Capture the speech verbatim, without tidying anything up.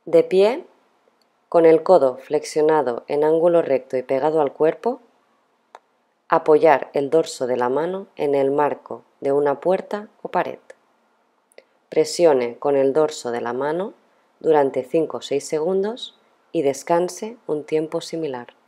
De pie, con el codo flexionado en ángulo recto y pegado al cuerpo, apoyar el dorso de la mano en el marco de una puerta o pared. Presione con el dorso de la mano durante cinco o seis segundos y descanse un tiempo similar.